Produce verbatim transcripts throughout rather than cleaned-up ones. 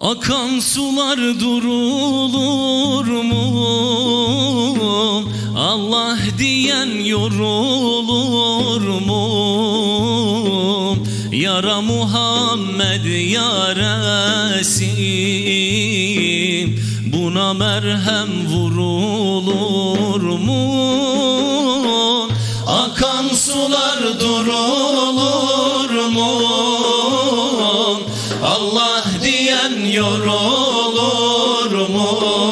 Akan sular durulur mu? Allah diyen yorulur mu? Yara Muhammed yaresi, buna merhem vurulur mu? Akan sular durulur mu? Allah diyen yorulur mu?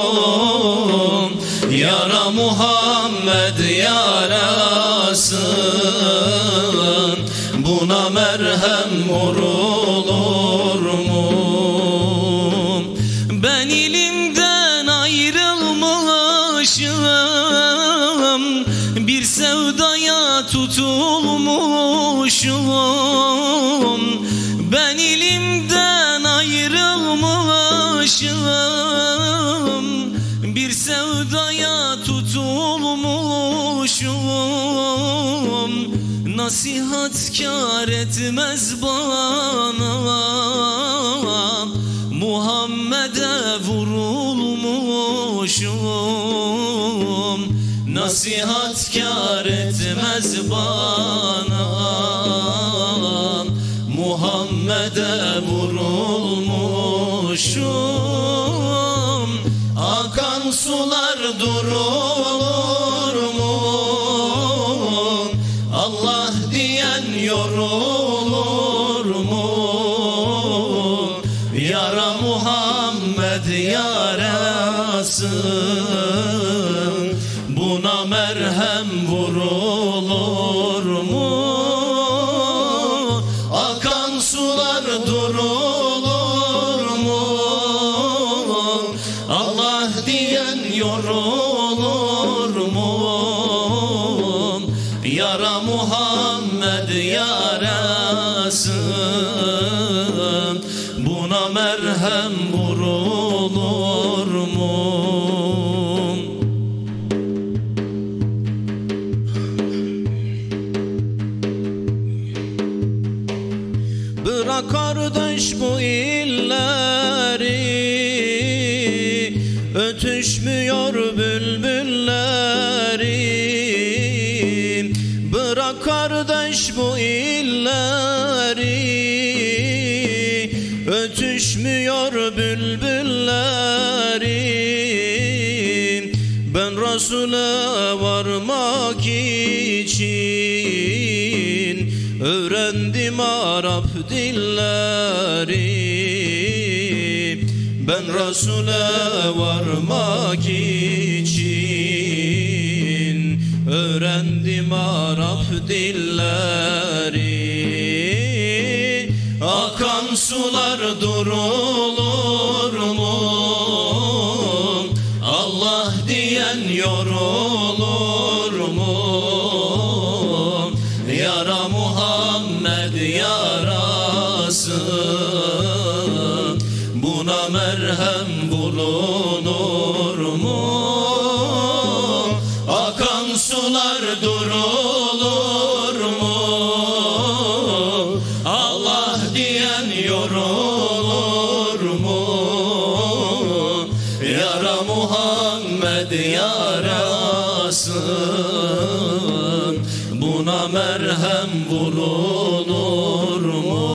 Yara Muhammed yarasın, buna merhem vurulur mu? Ben ilimden ayrılmışım, bir sevdaya tutulmuşum. Ben ilimden ayrılmışım, bir sevdaya tutulmuşum. Nasihat kâr etmez bana, Muhammed'e vurulmuşum. Nasihat kâr etmez bana, Muhammed'e vurulmuşum. Akan sular durulur mu? Allah diyen yorulur mu? Yara Muhammed yarasın, buna merhem vurulur mu? Akan sular durulur mu? Allah diyen yorulur mu? Yara Muhammed yarasın, buna merhem vurulur mu? Bırak kardeş bu illeri, ötüşmüyor bülbülleri. Bırak kardeş bu illeri, ötüşmüyor bülbülleri. Ben Resul'e varmak için öğrendim Arap dilleri. Ben Resul'e varmak için öğrendim Arap dilleri. Akan sular durulur mu? Allah diyen yorulur mu? Yara Muhammed yarasın, buna merhem bulunur mu? Akan sular durulur mu? Allah diyen yorulur mu? Yara Muhammed yarasın, buna merhem bulunur